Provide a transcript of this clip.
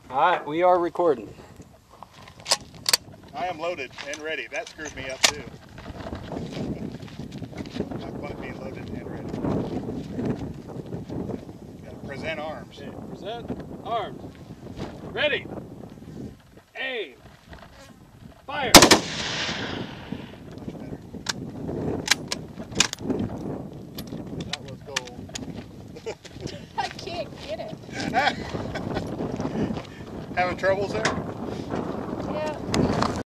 All right, we are recording. I am loaded and ready. That screwed me up too. Not quite being loaded and ready. Gotta present arms. Okay, present arms. Ready. Aim. Fire. Much better. That was gold. I can't get it. Having troubles there?